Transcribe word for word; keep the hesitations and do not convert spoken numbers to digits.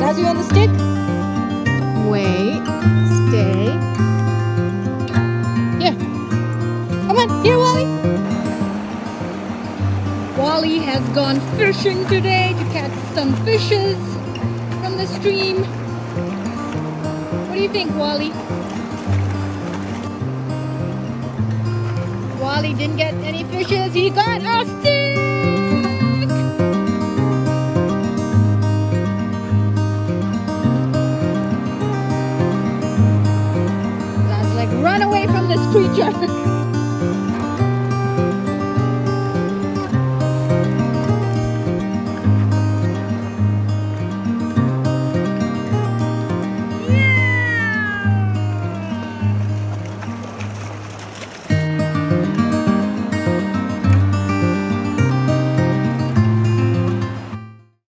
Zazu on the stick. Wait. Stay. Here. Come on. Here, Walle. Walle has gone fishing today to catch some fishes from the stream. What do you think, Walle? Walle didn't get any fishes. He got a stick! That's like, run away from this creature.